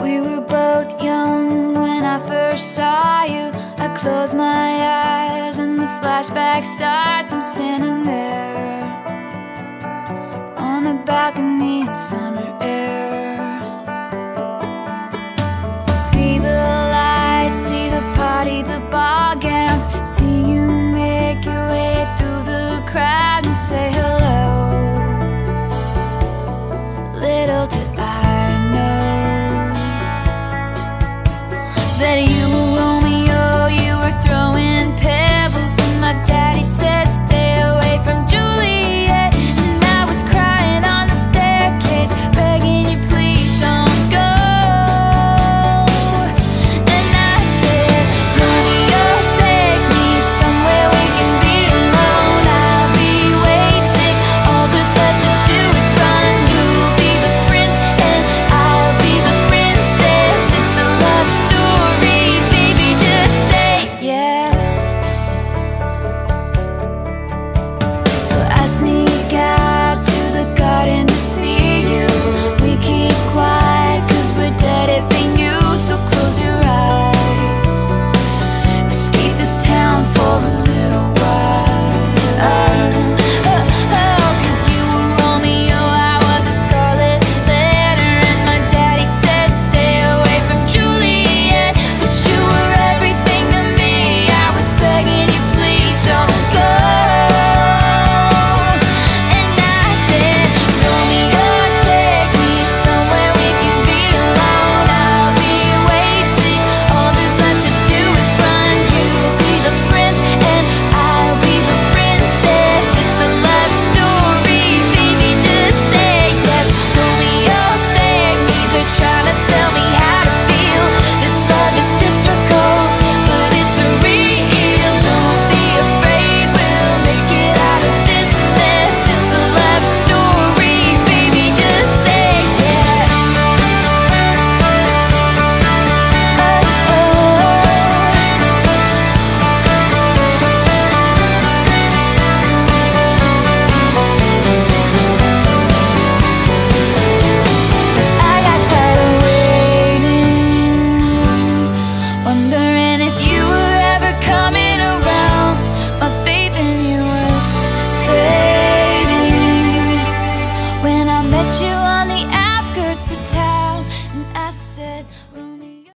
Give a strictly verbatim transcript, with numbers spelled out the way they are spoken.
We were both young when I first saw you. I close my eyes and the flashback starts. I'm standing there on a balcony in summer air. See the lights, see the party, the ball gowns. See you make your way through the crowd and say hello. Little did I know that you were Romeo, you were throwing pebbles, and my daddy said stay away from Juliet. And I was crying on the staircase, begging you please don't go. And I said, Romeo, take me somewhere we can be alone. I'll be waiting, all there's left to do is run. You'll be the prince and I'll be the princess. It's a love story, baby, just say yes. So I sneak out to the garden to see you. We keep quiet cause we're dead if they knew. So close your eyes, escape this town for a little while. Oh, oh, cause you were Romeo, I was a scarlet letter, and my daddy said stay away from Juliet. But you were everything to me, I was begging you please don't go. And I said, Romeo, take me somewhere we can be alone. I'll be waiting, all there's left to do is run. You'll be the prince and I'll be the princess. It's a love story, baby, just say yes. Romeo, save me, they're trying to tell me how to feel. This love is difficult, but it's a real. Don't be afraid, we'll make it out of this mess. It's a love story, baby, just say yes. Oh, I got tired of waiting, wondering if you were ever coming around. My faith in you was fading when I met you on the outskirts of town, and I said,